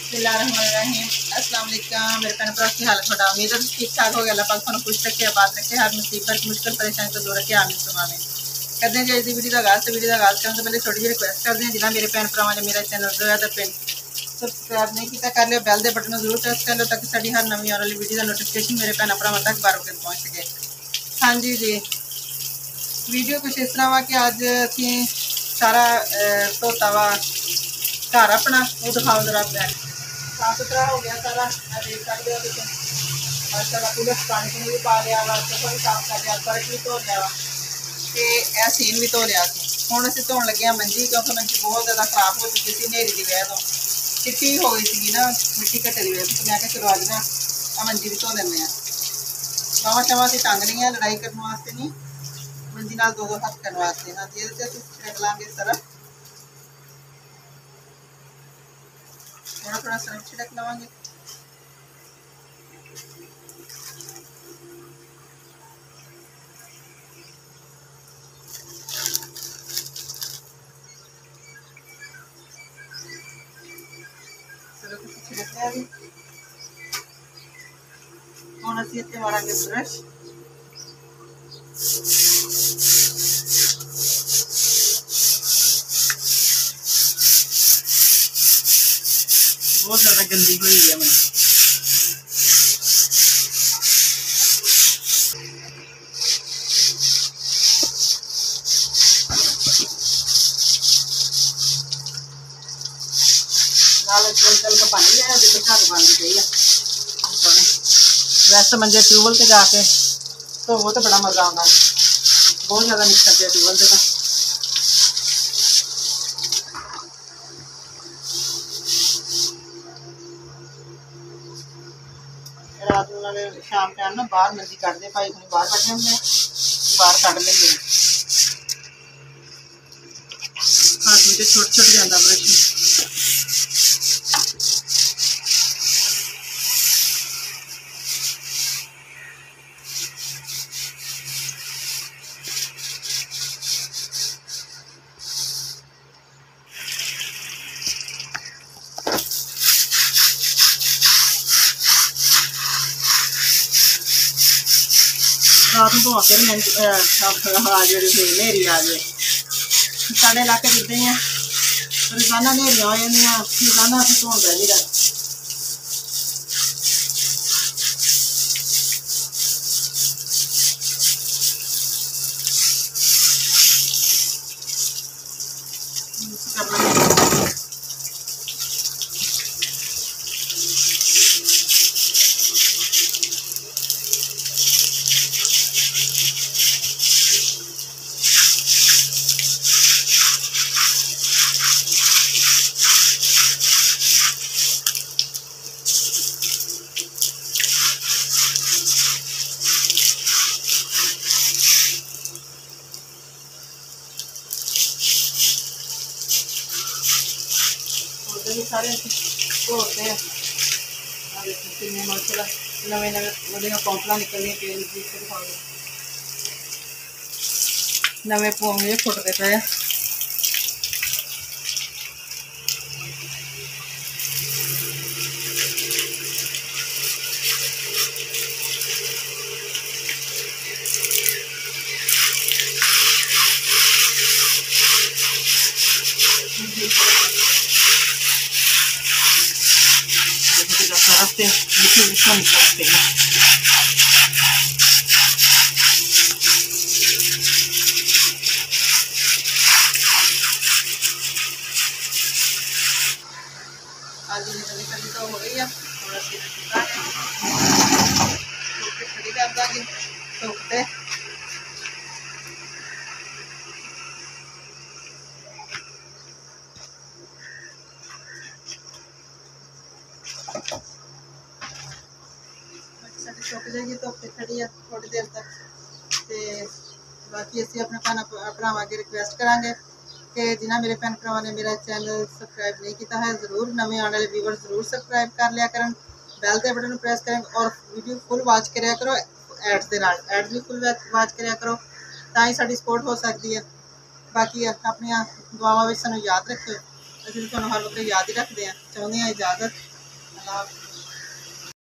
बिस्मिल्लाहिर्रहमानिर्रहीम। अस्सलाम वालेकुम मेरे भैन भरा की हालत थोड़ा उम्मीद है ठीक ठाक हो गया। अल्लाह पाक तुहानू खुश रखे, आबाद रखे, हर मुसीबत मुश्किल परेशानी तो दूर रखे, आमीन सुमा आमीन। करते हैं जी इस वीडियो का आगाज़। तो वीडियो का आगाज़ करने से पहले छोटी जी रिक्वेस्ट करते हैं, जिन्हें मेरे भैन भरावां ने मेरा चैनल ज़्यादा पिन सब्सक्राइब नहीं किया कर लियो, बैल के बटन जरूर प्रेस कर लो ताकि साड़ी हर नवी आने वाली वीडियो का नोटिफिकेशन मेरे भैन भरावां तक बार बार पहुँच सके। हाँ जी जी, वीडियो कुछ इस तरह वा कि अज असीं सारा धोता वा घर अपना वो दिखाओ जरा, साफ सुथरा हो गया सारा। देख सकते हो तुम माशाल्लाह, पूरे पानी भी पा लिया वा, सोफा भी साफ कर लिया, फर्श भी धो लिया वा, तो यह सीन भी धो लिया। हुण असीं धोण लगे हाँ मंजी, क्योंकि मंजी बहुत ज़्यादा खराब हो चुकी थी नेरी की वजह तो, चिट्टी हो गई थी ना मिट्टी घट्टे की वजह तो। मैं चलो अज ना मंजी भी धो लें। बावां शवां असीं टंग रही हैं, लड़ाई करने वास्ते नहीं, मंजी नाल दो हथ करने वास्ते। हाँ जी, ये छिड़क लाँगे इस तरह, थोड़ा थोड़ा सरफ छिड़क लवांगे। सरफ छिड़क लिया भी। हुण असीं इत्थे मारांगे ब्रश। बहुत ज़्यादा गंदी हुई है मैं चल का पानी लिया देखो, झाग बन चाहिए। वैसे मंजे ट्यूबवेल से जाके तो वो तो बड़ा मज़ा आता है, बहुत ज़्यादा मिक्सर पे ट्यूबवेल से। रात उन्होंने शाम टाइम ना बाहर मंजी कटते, भाई को बाहर बैठे होंगे, बाहर कट लेंगे। हाथ में छुट छुट जाता ब्रश। रात को फिर जी नेरी आ जाए। साढ़े इलाके इदा ही है, रोजाना नेरिया हो जाए, रोजाना अभी धोन रही रहा। सारे धोते हैं, माशाल्लाह नवे नवे वो पौंपला निकलनी पे नवे पोंगे फुटते पे। रस्ते सकते हैं। आज कभी कभी तो हो रही है थोड़ा सी खड़ी कर देंगे धोते। सुक जाएगी धुप खड़ी है थोड़ी देर तक। तो बाकी असी अपने भैन भरावां अगे रिक्वेस्ट करांगे कि जिन्हें मेरे भैन भरावां ने मेरा चैनल सबसक्राइब नहीं किया है, जरूर नवे आने वाले व्यूवर जरूर सबसक्राइब कर लिया करन, बैल के बटन प्रेस करें और वीडियो फुल वॉच कराया करो। एड्स के नाल एड भी फुल वॉच कराया करो, ताकि साडी सपोर्ट हो सकती है। बाकी अपनी दुआवां में सानू याद रखियो, असीं तुहानू हर वक्त याद ही रखते हैं। चाहुंदे हैं इजाजत। अल्लाह हाफ़िज़।